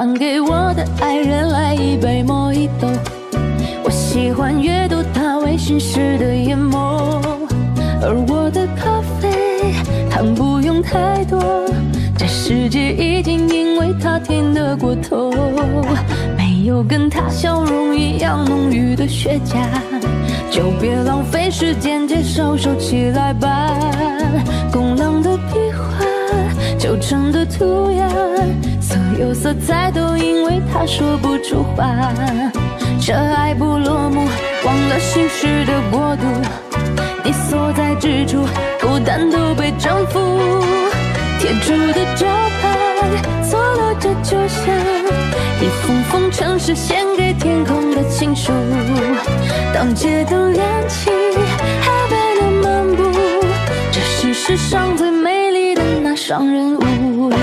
还给我的爱人来一杯莫吉托。我喜欢阅读他微醺时的眼眸，而我的咖啡糖不用太多，这世界已经因为他甜得过头。没有跟他笑容一样浓郁的雪茄，就别浪费时间介绍，收起来吧。工囊的壁画，旧城的涂鸦，所有色彩都因为他说不出话。这爱不落幕，忘了心事的国度，你所在之处，孤单都被征服。贴住的招牌，错落着就像一封封城市献给天空的情书。当街灯亮起，海边的漫步，这是世上最美丽的那双人舞。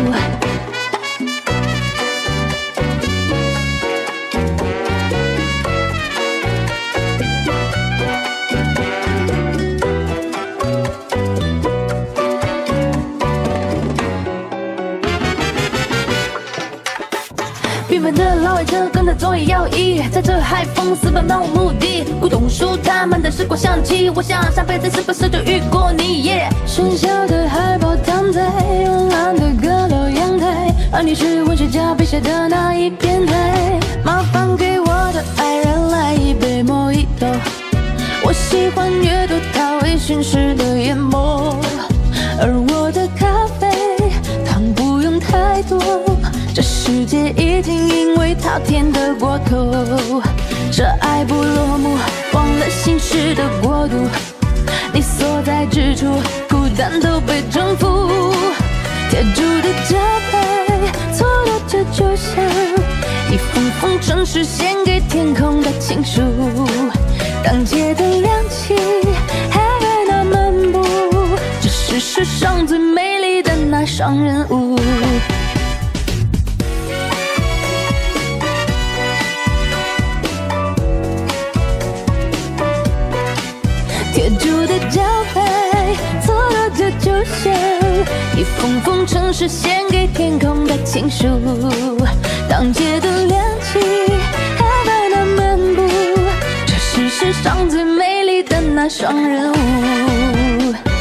缤纷的老外车跟着座椅摇曳，在这海风四般漫无目的，古董书他们的时光香气，我想上辈子是不是就遇过你耶？喧嚣的海报躺在慵懒的阁楼阳台，而你是文学家笔下的那一片海。麻烦给我的爱人来一杯莫吉托，我喜欢阅读他微醺时的眼眸，而我的咖啡糖不用太多，这世界已经因为他甜得过头。这爱不落幕，忘了心事的国度，你所在之处，孤单都被征服。贴住的招牌，错落着就像一封封城市献给天空的情书。当街灯亮起，海边那漫步，这是世上最美丽的那双人舞。贴住的招牌，错落着就像一封封城市献给天空的情书。当街灯亮起，海边那漫步，这是世上最美丽的那双人舞。